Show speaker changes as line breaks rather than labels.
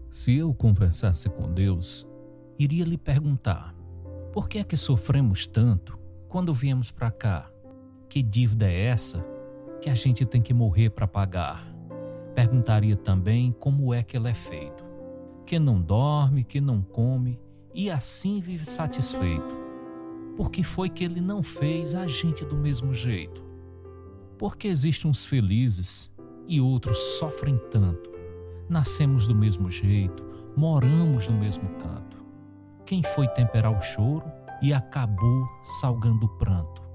Se eu conversasse com Deus, iria lhe perguntar: por que é que sofremos tanto quando viemos para cá? Que dívida é essa que a gente tem que morrer para pagar? Perguntaria também como é que ele é feito, que não dorme, que não come e assim vive satisfeito. Por que foi que ele não fez a gente do mesmo jeito? Porque existem uns felizes e outros sofrem tanto. Nascemos do mesmo jeito, moramos no mesmo canto. Quem foi temperar o choro e acabou salgando o pranto?